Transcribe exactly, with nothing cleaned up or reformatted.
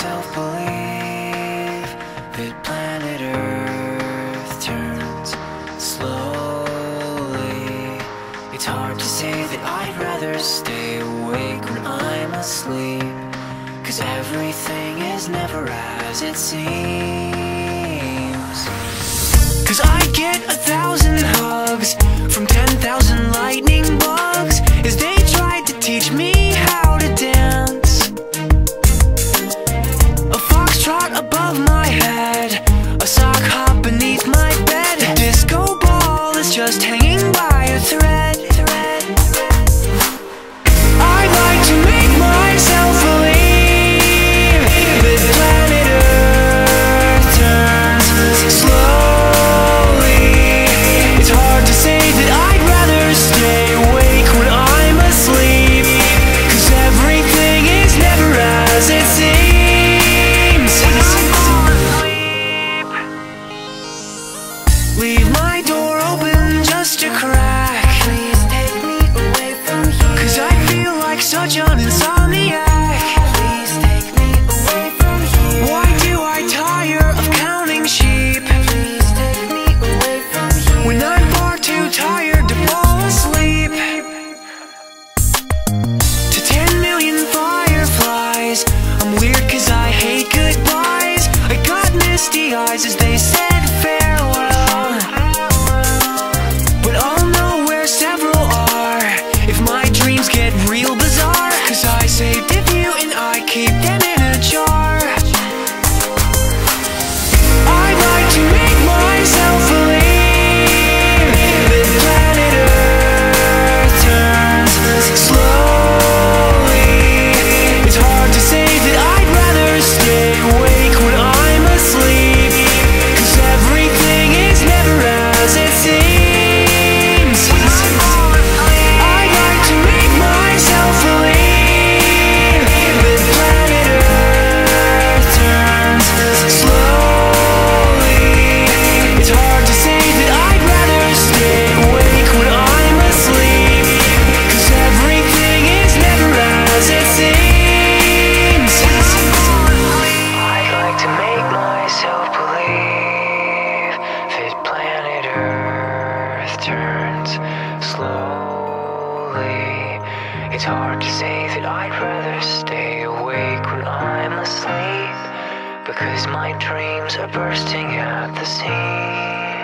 myself believe that planet Earth turns slowly. It's hard to say that I'd rather stay awake when I'm asleep, 'cause everything is never as it seems. 'Cause I get a thousand hugs from ten thousand lightning bugs as they tried to teach me how to dance. A foxtrot above my head, a sock hop beneath my bed. A disco ball is just hanging by a thread. I'd like to make myself believe that planet Earth turns slowly. It's hard to say that I'd rather stay awake when I'm asleep, 'cause everything is never as it seems. Leave my door open just a crack. Please take me away from here, 'cause I feel like such an insomniac. Please take me away from here. Why do I tire of counting sheep? Please take me away from here, when I'm far too tired to fall asleep. To ten million fireflies, I'm weird 'cause I hate goodbyes. I got misty eyes as they said farewell, but I'll know where several are if my dreams get real bizarre, 'cause I saved a few and I keep them in a jar. I'd like to make myself believe that planet Earth turns slowly. It's hard to say that I'd rather stay awake when I'm asleep, 'cause everything is never as it seems. I'd like to make myself believe that planet Earth turns slowly. It's hard to say that I'd rather stay awake when I'm asleep, 'cause everything is never as it seems. I'd like to make myself believe that planet Earth turns slowly. It's hard to say that I'd rather stay awake when I'm asleep, because my dreams are bursting at the seams.